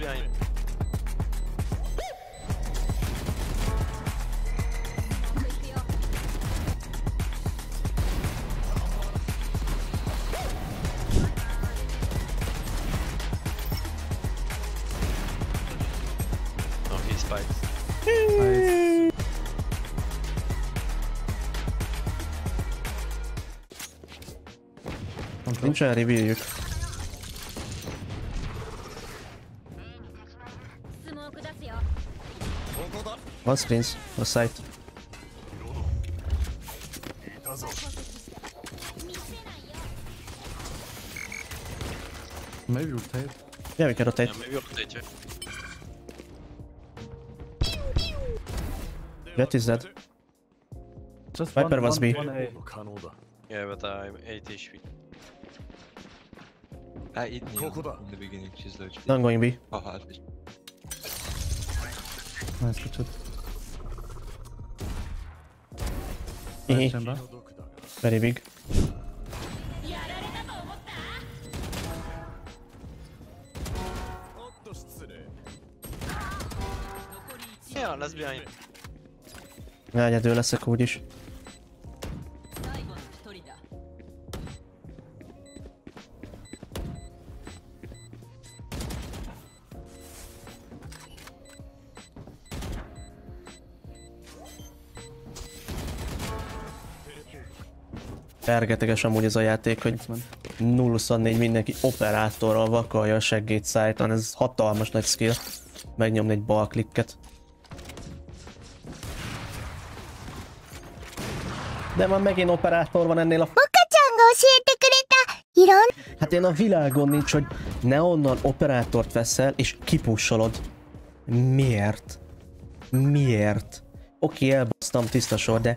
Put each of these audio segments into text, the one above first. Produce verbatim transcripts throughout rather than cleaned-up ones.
behind. Oh, he spikes. Nice. Nincs olyan revealjük. Van screens, a site. Maybe rotate. Yeah, we can rotate. Yeah, maybe rotate, yeah. Jet is dead. Just Viper one, must one, be. one A. Yeah, but I'm eight H P. I eat Neon in the beginning, she's low H P. Not going B. Oh, hard. Nice, good shot. Hehe. Nice chamber. Very big. Yeah, let's behind. Ja, egyedül leszek úgyis. Fergeteges amúgy ez a játék, hogy nulla huszonnégy mindenki operátorral vakarja a seggét szájtan, ez hatalmas nagy skill. Megnyomni egy bal klikket. De van megint operátor van ennél a f***. Hát én a világon nincs, hogy neonnal operátort veszel és kipussolod. Miért? Miért? Oké, elbasztam, tiszta sor, de...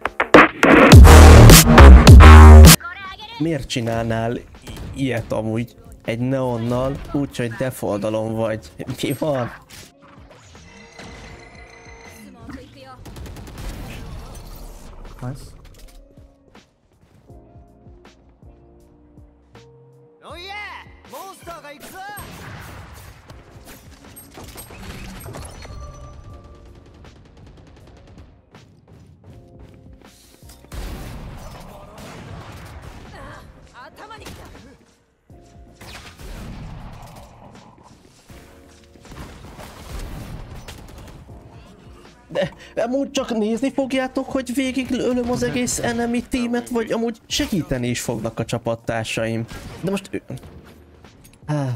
Miért csinálnál ilyet amúgy egy neonnal, úgyhogy def oldalon vagy? Mi van? Nice. De amúgy csak nézni fogjátok, hogy végig ölöm az egész enemy teamet, vagy amúgy segíteni is fognak a csapattársaim. De most... ő- Há.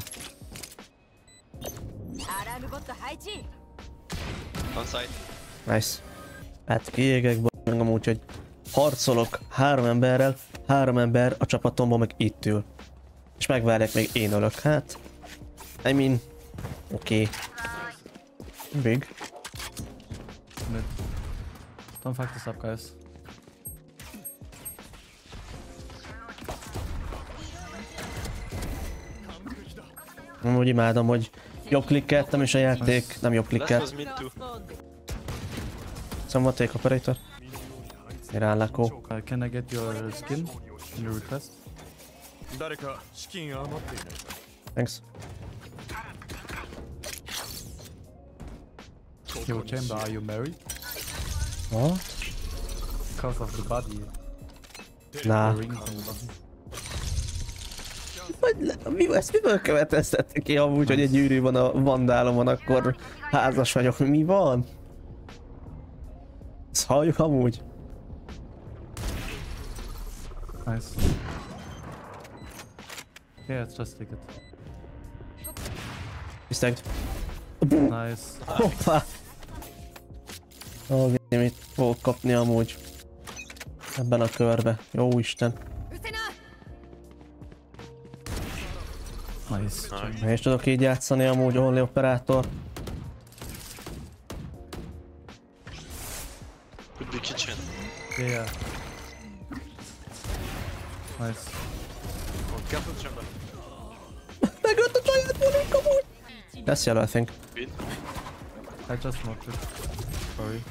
On site. Nice. Hát kiégek b***ing amúgy, hogy harcolok három emberrel, három ember a csapatomban meg itt ül. És megvárják, még én ölök, hát... I mean... Oké. Okay. Big. Mid. Don't fuck this up, guys. Amúgy imádom, hogy jobb klikkeltem és a játék nem jobb Last was klikkelt. mid too. Someone take operator. Iránlákó. Uh, can I get your skin in your request? Thanks. Yo, chamber, are you married? What? Because of the body. Nah. The rings on the body. Vagy mi, ezt miből következtettek ki amúgy, hogy egy gyűrű van a vandálomon, akkor házas vagyok. Mi van? Ezt halljuk amúgy? Nice. Yeah, it's just take it. Tisztelt. Nice. Hoppá! Ó, mit fogok kapni amúgy. Ebben a körbe. Jó Isten. Nice. Én is tudok így játszani amúgy, only operátor. Could be kitchen. Yeah, yeah. Nice. Oh, careful chamber. Megölt a saját vonék amúgy! That's yellow, I think. Win. I just smoked it. Sorry.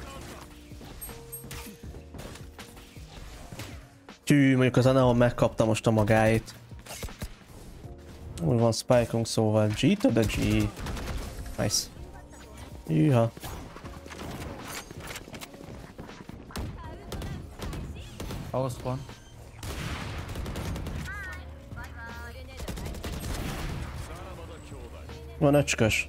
Tű, mondjuk az a Neon megkapta most a magáit. Úgy van spike-unk, szóval G to the G. Nice. Hűha. Our spawn. Van öcskös.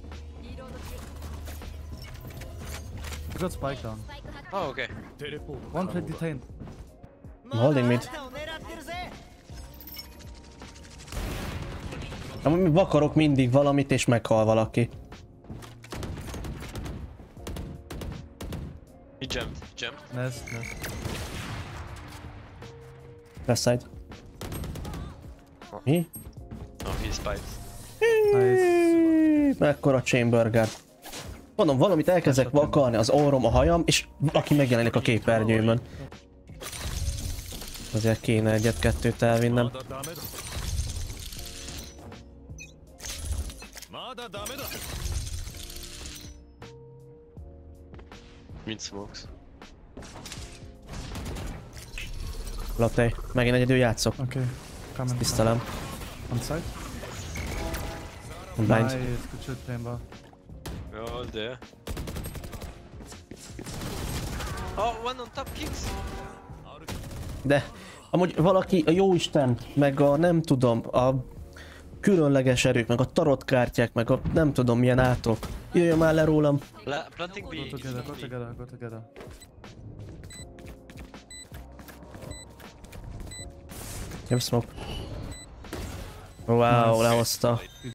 We got spike down. Oh, okay. One plate detained. I'm holding mid. Amúgy vakarok mindig valamit és meghal valaki. He jumped. He jumped. Nest, nest. Left side. Mi? Oh, he spied. Nice. Mekkora chamberger. Mondom, valamit elkezdek vakarni, az orrom, a hajam, és valaki megjelenik a képernyőmön. Azért kéne egyet-kettőt elvinnem. Mid smokes. Latte, megint egyedül játszok. Okay. Coming. Tisztelem. On side. I'm blind. Nice. Good shot, chamber. We're all there. Oh, one on top kicks. De amúgy valaki, a jóisten, meg a nem tudom, a különleges erők, meg a tarotkártyák, meg a nem tudom milyen átok. Jöjjön már le rólam. La planting B. Go together, go together, go together. Nem smoke. Wow, lehozta.